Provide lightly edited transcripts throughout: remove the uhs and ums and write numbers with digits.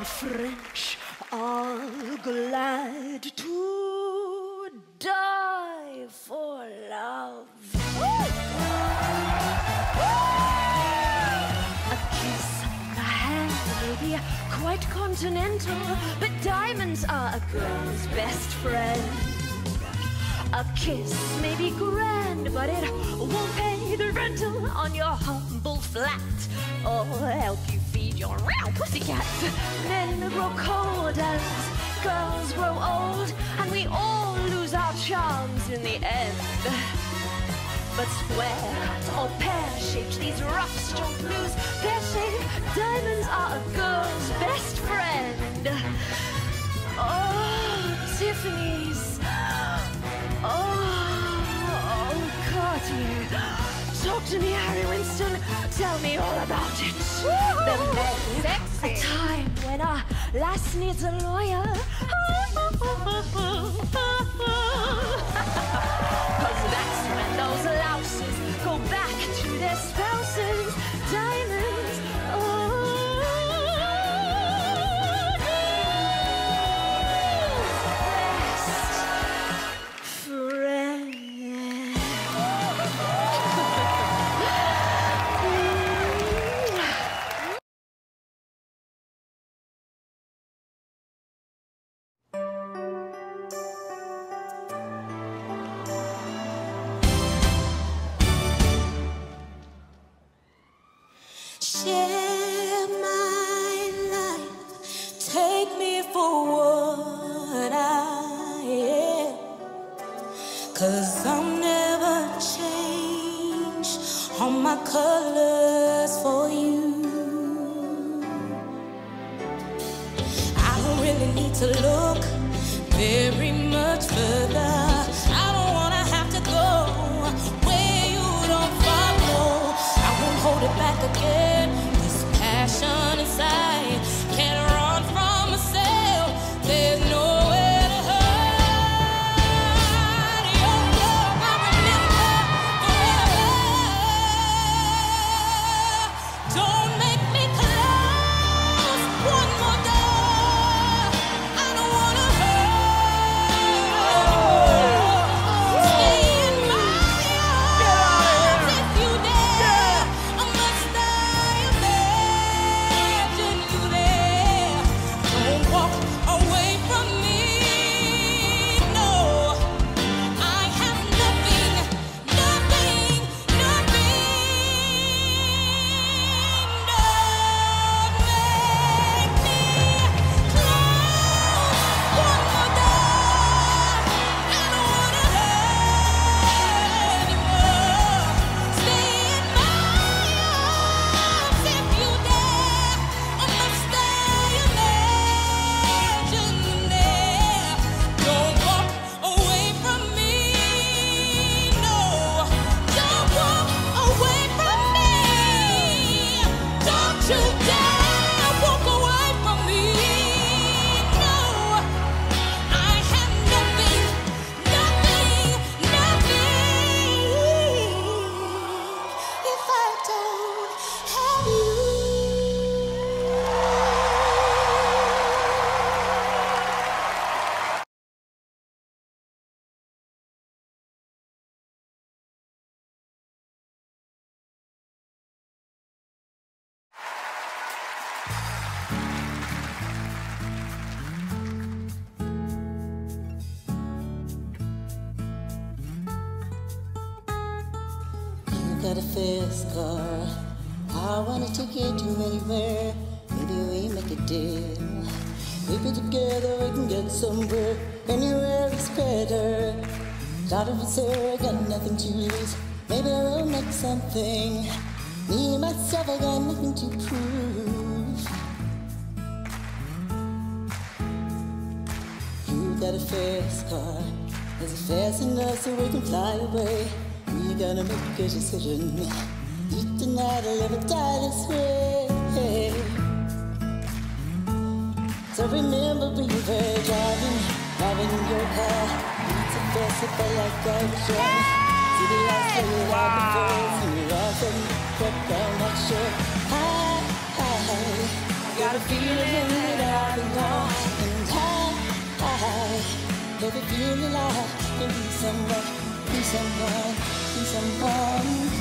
French are glad to die for love. A kiss on the hand may be quite continental, but diamonds are a girl's best friend. A kiss may be grand, but it won't pay the rental on your humble flat, or help you feed your real pussycat. Men grow cold as girls grow old, and we all lose our charms in the end. But square cut or pear-shaped, these roughs don't lose their shape. Diamonds are a girl's best friend. Oh, Tiffany's. Oh, Cartier. Talk to me, Harry Winston. Tell me all about it. The men, sexy. A time when our lass needs a lawyer. 'Cause that's when those louses go back to their spouses. Diamonds, share my life, take me for what I am, 'cause I'll never change all my colors for you. I don't really need to look very much further. I don't wanna have to go where you don't follow. I won't hold it back again. This passion inside can't run from myself. There's nowhere to hide. Your love I remember forever. Don't make me close one more door. I don't wanna hurt. Stay in my arms if you dare. I must die, imagine you there. Don't walk away from me, no. I have nothing, nothing, nothing. Don't make me close one more door. I don't wanna hurt anymore. Stay in my arms if you dare. I must die, imagine there. Don't walk away from me, no. Don't walk away from me. Don't you dare walk away from me, no. I have nothing, nothing, nothing if I don't have you. You got a fast car. I wanted to get you anywhere. Maybe we make a deal. Maybe together we can get somewhere. Anywhere is better. Thought it was here, I got nothing to lose. Maybe we'll make something. Me, myself, I got nothing to prove. You got a fast car. Is it fast enough so we can fly away? We gotta make a decision. Eat tonight or live or die this way. So remember we were driving your car. It's a fast if I like I was young. See the lights lay out before us, and you're off and kept down that shore. Hi, got a feeling that I belong. And I have a feeling like I can be someone, be someone, be someone.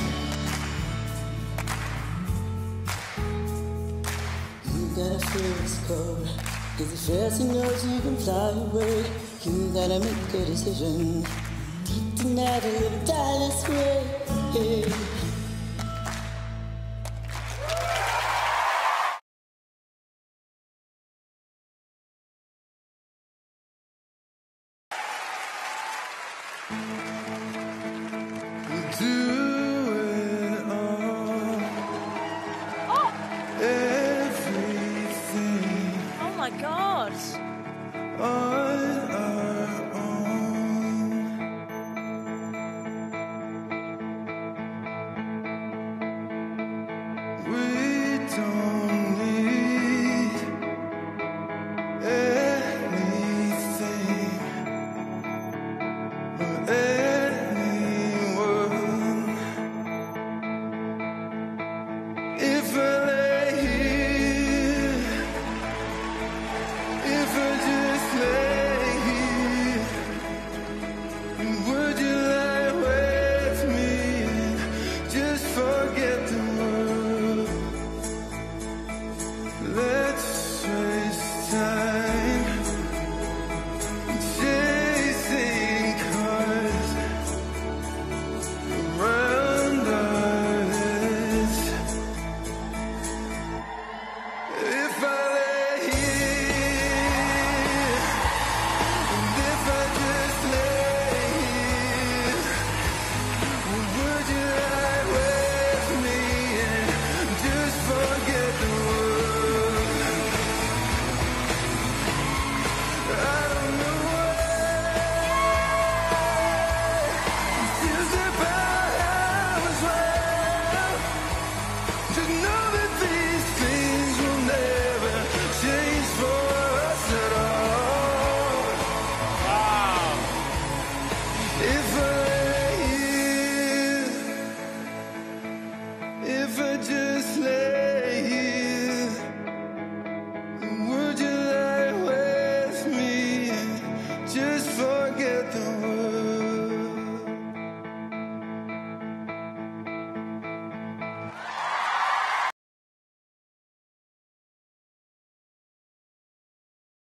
You gotta feel this core, 'cause the first thing knows you can fly away. You gotta make a decision. Deep tonight, a little die this way. Hey.